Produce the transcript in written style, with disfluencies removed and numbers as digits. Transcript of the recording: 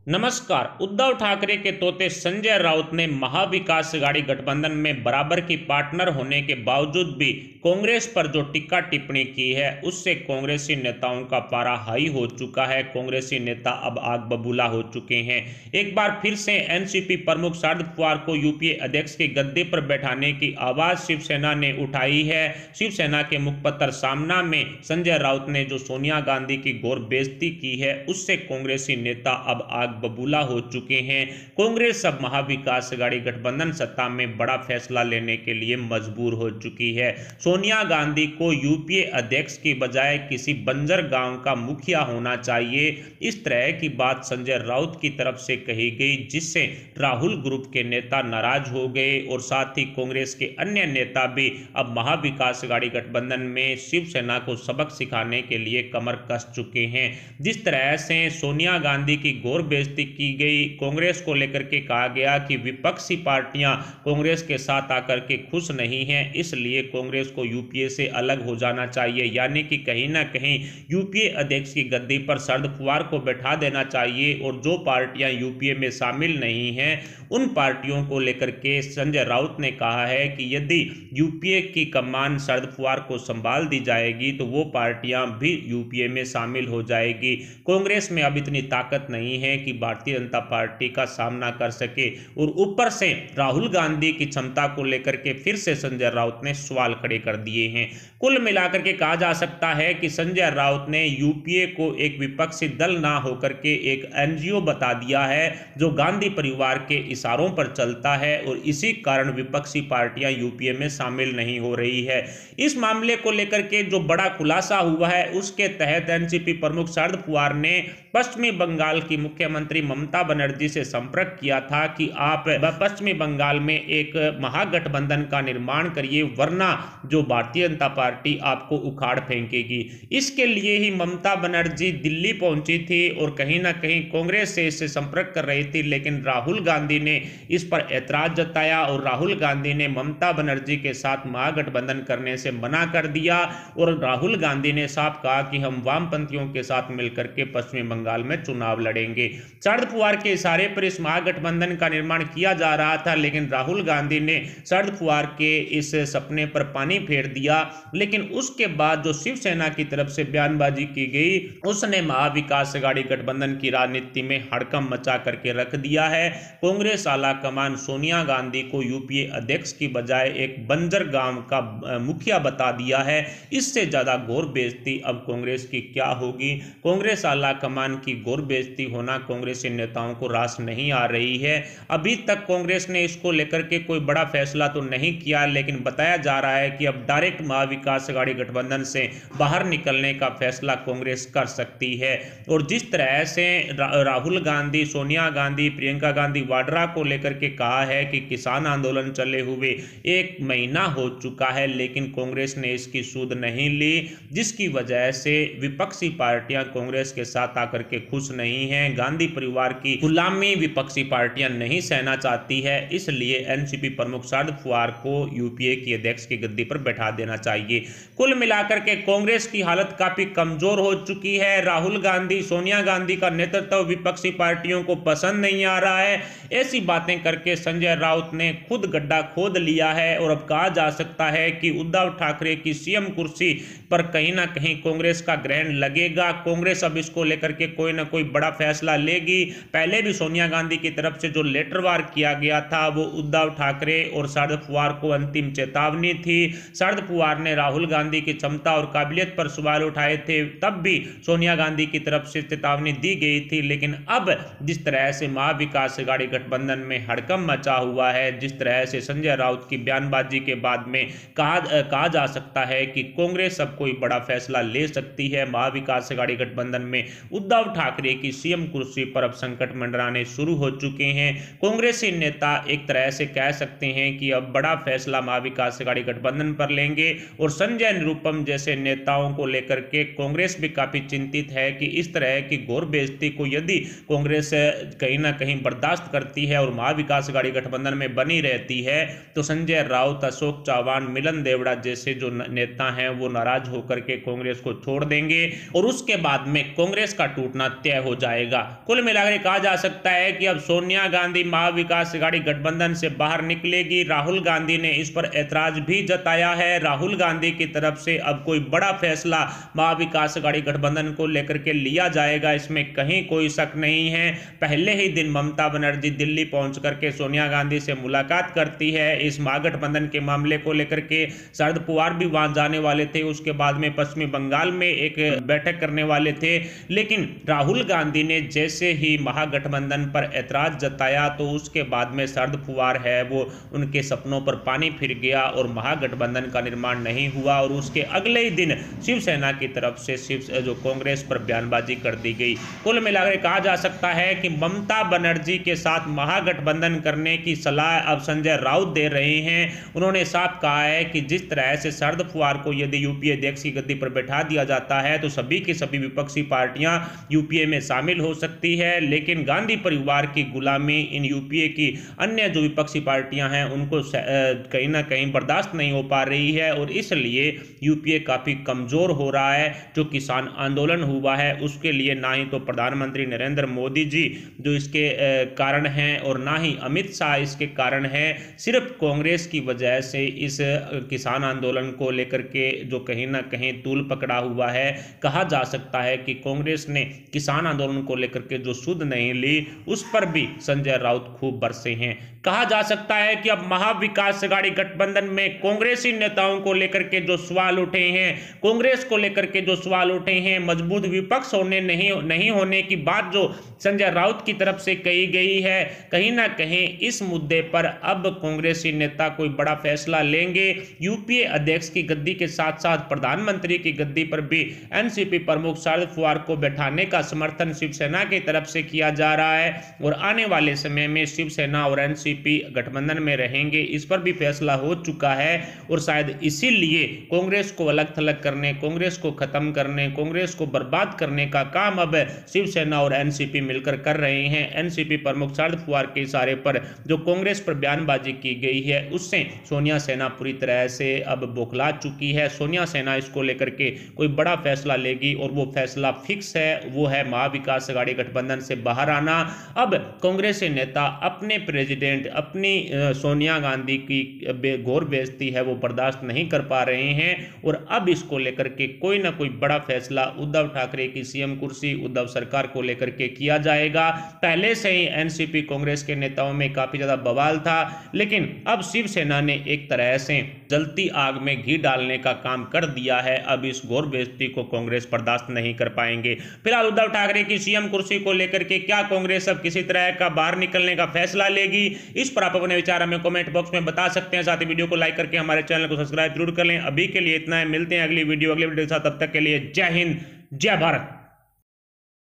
नमस्कार। उद्धव ठाकरे के तोते संजय राउत ने महाविकास अघाड़ी गठबंधन में बराबर की पार्टनर होने के बावजूद भी कांग्रेस पर जो टीका टिप्पणी की है उससे कांग्रेसी नेताओं का पारा हाई हो चुका है। कांग्रेसी नेता अब आग बबूला हो चुके हैं। एक बार फिर से एनसीपी प्रमुख शरद पवार को यूपीए अध्यक्ष के गद्दे पर बैठाने की आवाज शिवसेना ने उठाई है। शिवसेना के मुखपत्र सामना में संजय राउत ने जो सोनिया गांधी की घोर बेइज्जती की है उससे कांग्रेसी नेता अब आग बबूला हो चुके हैं। कांग्रेस अब महाविकास अघाड़ी गठबंधन सत्ता में बड़ा फैसला लेने के लिए मजबूर हो चुकी है। सोनिया गांधी को यूपीए अध्यक्ष की बजाय किसी बंजर गांव का मुखिया होना चाहिए, इस तरह की बात संजय राउत की तरफ से कही गई, जिससे राहुल ग्रुप के नेता नाराज हो गए और साथ ही कांग्रेस के अन्य नेता भी अब महाविकास अघाड़ी गठबंधन में शिवसेना को सबक सिखाने के लिए कमर कस चुके हैं। जिस तरह से सोनिया गांधी की घोर बेइज्जती की गई, कांग्रेस को लेकर के कहा गया कि विपक्षी पार्टियां कांग्रेस के साथ आकर के खुश नहीं हैं, इसलिए कांग्रेस को यूपीए से अलग हो जाना चाहिए, यानी कि कहीं ना कहीं यूपीए अध्यक्ष की गद्दी पर शरद पवार को बैठा देना चाहिए और जो पार्टियां यूपीए में शामिल नहीं हैं उन पार्टियों को लेकर के संजय राउत ने कहा है कि यदि यूपीए की कमान शरद पवार को संभाल दी जाएगी तो वो पार्टियां भी यूपीए में शामिल हो जाएगी। कांग्रेस में अब इतनी ताकत नहीं है कि भारतीय जनता पार्टी का सामना कर सके और ऊपर से राहुल गांधी की क्षमता को लेकर के फिर से संजय राउत ने सवाल खड़े कर दिए हैं। कुल मिलाकर के कहा जा सकता है कि संजय राउत ने यूपीए को एक विपक्षी दल ना होकर के एक एनजीओ बता दिया है जो गांधी परिवार के इशारों पर चलता है और इसी कारण विपक्षी पार्टियां यूपीए में शामिल नहीं हो रही है। इस मामले को लेकर के जो बड़ा खुलासा हुआ है उसके तहत एनसीपी प्रमुख शरद पवार ने पश्चिमी बंगाल की मुख्यमंत्री ममता बनर्जी से संपर्क किया था कि आप पश्चिमी बंगाल में एक महागठबंधन का निर्माण करिए, वरना जो भारतीय जनता पार्टी आपको उखाड़ फेंकेगी। इसके लिए ही ममता बनर्जी दिल्ली पहुंची थी और कहीं ना कहीं कांग्रेस से इससे संपर्क कर रही थी, लेकिन राहुल गांधी ने इस पर ऐतराज जताया और राहुल गांधी ने ममता बनर्जी के साथ महागठबंधन करने से मना कर दिया और राहुल गांधी ने साफ कहा कि हम वामपंथियों के साथ मिलकर के पश्चिमी बंगाल में चुनाव लड़ेंगे। शरद पवार के इशारे पर इस महागठबंधन का निर्माण किया जा रहा था, लेकिन राहुल गांधी ने शरद पवार के इस सपने पर पानी फेर दिया। लेकिन उसके बाद जो शिवसेना की तरफ से बयानबाजी की गई उसने महाविकास अघाड़ी गठबंधन की राजनीति में हड़कंप मचा करके रख दिया है। कांग्रेस आला कमान सोनिया गांधी को यूपीए अध्यक्ष की बजाय एक बंजर गांव का मुखिया बता दिया है। इससे ज्यादा घोर बेइज्जती अब कांग्रेस की क्या होगी। कांग्रेस आला कमान की घोर बेइज्जती होना कांग्रेसी नेताओं को रास नहीं आ रही है। अभी तक कांग्रेस ने इसको लेकर के कोई बड़ा फैसला तो नहीं किया, लेकिन बताया जा रहा है कि अब डायरेक्ट महाविकास अघाड़ी गठबंधन से बाहर निकलने का फैसला कांग्रेस कर सकती है। और जिस तरह से राहुल गांधी, सोनिया गांधी, प्रियंका गांधी वाड्रा को लेकर के कहा है कि किसान आंदोलन चले हुए 1 महीना हो चुका है, लेकिन कांग्रेस ने इसकी सूद नहीं ली, जिसकी वजह से विपक्षी पार्टियां कांग्रेस के साथ आकर के खुश नहीं हैं। गांधी परिवार की गुलामी विपक्षी पार्टियां नहीं सहना चाहती है, इसलिए एनसीपी प्रमुख शरद पवार को यूपीए की अध्यक्ष की गद्दी पर बैठा देना चाहिए। कुल मिलाकर के कांग्रेस की हालत काफी कमजोर हो चुकी है। राहुल गांधी, सोनिया गांधी का नेतृत्व विपक्षी पार्टियों को पसंद नहीं आ रहा है। ऐसी बातें करके संजय राउत ने खुद गड्ढा खोद लिया है और अब कहा जा सकता है कि उद्धव ठाकरे की सीएम कुर्सी पर कहीं ना कहीं कांग्रेस का ग्रहण लगेगा। कांग्रेस अब इसको लेकर के कोई ना कोई बड़ा फैसला लेगी। पहले भी सोनिया गांधी की तरफ से जो लेटर वार किया गया था वो उद्धव ठाकरे और शरद पवार को अंतिम चेतावनी थी। शरद पवार ने राहुल गांधी की क्षमता और काबिलियत पर सवाल उठाए थे, तब भी सोनिया गांधी की तरफ से चेतावनी दी गई थी। लेकिन अब जिस तरह से महाविकास अघाड़ी गठबंधन में हड़कंप मचा हुआ है, जिस तरह से संजय राउत की बयानबाजी के बाद में कहा जा सकता है कि कांग्रेस अब कोई बड़ा फैसला ले सकती है। महाविकास अघाड़ी गठबंधन में उद्धव ठाकरे की सीएम कुर्सी पर अब संकट मंडराने शुरू हो चुके हैं। कांग्रेसी नेता एक तरह से कह सकते हैं कि अब बड़ा फैसला महाविकास अघाड़ी गठबंधन पर लेंगे और संजय निरुपम जैसे नेताओं को लेकर के कांग्रेस भी काफी चिंतित है कि इस तरह की घोर बेइज्जती को यदि कांग्रेस कहीं ना कहीं बर्दाश्त करती है और महाविकास अघाड़ी गठबंधन में बनी रहती है तो संजय राउत, अशोक चौहान, मिलन देवड़ा जैसे जो नेता हैं वो नाराज होकर के कांग्रेस को छोड़ देंगे और उसके बाद में कांग्रेस का टूटना तय हो जाएगा। कुल मिलाकर कहा जा सकता है कि अब सोनिया गांधी महाविकास आघाड़ी गठबंधन से बाहर निकलेगी। राहुल गांधी ने इस पर ऐतराज भी जताया है। राहुल गांधी की तरफ से अब कोई बड़ा फैसला महाविकास आघाड़ी गठबंधन को लेकर के लिया जाएगा, इसमें कहीं कोई शक नहीं है। पहले ही दिन ममता बनर्जी दिल्ली पहुंच करके सोनिया गांधी से मुलाकात करती है। इस महागठबंधन के मामले को लेकर के शरद पवार भी वहां जाने वाले थे, उसके बाद में पश्चिमी बंगाल में एक बैठक करने वाले थे, लेकिन राहुल गांधी ने जैसे ही महागठबंधन पर ऐतराज जताया तो उसके बाद में शरद पवार है वो उनके सपनों पर पानी फिर गया और महागठबंधन का निर्माण नहीं हुआ। और उसके अगले ही दिन शिवसेना की तरफ से जो कांग्रेस पर बयानबाजी कर दी गई। कुल मिलाकर कहा जा सकता है कि ममता बनर्जी के साथ महागठबंधन करने की सलाह अब संजय राउत दे रहे हैं। उन्होंने साफ कहा है कि जिस तरह से शरद पवार को यदि यूपीए अध्यक्ष की गद्दी पर बैठा दिया जाता है तो सभी की सभी विपक्षी पार्टियां यूपीए में शामिल हो सकती है, लेकिन गांधी परिवार की गुलामी इन यूपीए की अन्य जो विपक्षी पार्टियां हैं उनको कहीं ना कहीं बर्दाश्त नहीं हो पा रही है और इसलिए यूपीए काफी कमजोर हो रहा है। जो किसान आंदोलन हुआ है उसके लिए ना ही तो प्रधानमंत्री नरेंद्र मोदी जी जो इसके कारण हैं और ना ही अमित शाह इसके कारण है, सिर्फ कांग्रेस की वजह से इस किसान आंदोलन को लेकर के जो कहीं ना कहीं तूल पकड़ा हुआ है। कहा जा सकता है कि कांग्रेस ने किसान आंदोलन को लेकर के जो सुध नहीं ली उस पर भी संजय राउत खूब बरसे हैं। कहा जा सकता है कि अब महाविकास आघाड़ी गठबंधन में कांग्रेसी नेताओं को लेकर के जो सवाल उठे हैं, कांग्रेस को लेकर के जो सवाल उठे हैं, मजबूत विपक्ष होने नहीं होने की बात जो संजय राउत की तरफ से कही गई है, कहीं ना कहीं इस मुद्दे पर अब कांग्रेसी नेता कोई बड़ा फैसला लेंगे। यूपीए अध्यक्ष की गद्दी के साथ साथ प्रधानमंत्री की गद्दी पर भी एनसीपी प्रमुख शरद पवार को बैठाने का समर्थन शिवसेना की तरफ से किया जा रहा है और आने वाले समय में शिवसेना और एनसीपी गठबंधन में रहेंगे, इस पर भी फैसला हो चुका है। और शायद इसीलिए कांग्रेस को अलग थलग करने, कांग्रेस को खत्म करने, कांग्रेस को बर्बाद करने का काम अब शिवसेना और एनसीपी मिलकर कर रहे हैं। एनसीपी प्रमुख शरद पवार के इशारे पर जो कांग्रेस पर बयानबाजी की गई है उससे सोनिया सेना पूरी तरह से अब बौखला चुकी है। सोनिया सेना इसको लेकर के कोई बड़ा फैसला लेगी और वो फैसला फिक्स है, वो है महाविकास आघाड़ी गठबंधन से बाहर आना। अब कांग्रेसी नेता अपने प्रेसिडेंट अपनी सोनिया गांधी की घोर बेइज्जती है वो बर्दाश्त नहीं कर पा रहे हैं और अब इसको लेकर के कोई ना कोई बड़ा फैसला उद्धव ठाकरे की सीएम कुर्सी, उद्धव सरकार को लेकर के किया जाएगा। पहले से ही एनसीपी कांग्रेस के नेताओं में काफी ज्यादा बवाल था, लेकिन अब शिवसेना ने एक तरह से जलती आग में घी डालने का काम कर दिया है। अब इस घोर बेइज्जती को कांग्रेस बर्दाश्त नहीं कर पाएंगे। फिलहाल उद्धव ठाकरे की सीएम कुर्सी को लेकर के क्या कांग्रेस अब किसी तरह का बाहर निकलने का फैसला लेगी, इस पर आप अपने विचार हमें कमेंट बॉक्स में बता सकते हैं। साथ ही वीडियो को लाइक करके हमारे चैनल को सब्सक्राइब जरूर कर लें। अभी के लिए इतना है, मिलते हैं अगली वीडियो के साथ, तब तक के लिए जय हिंद जय भारत।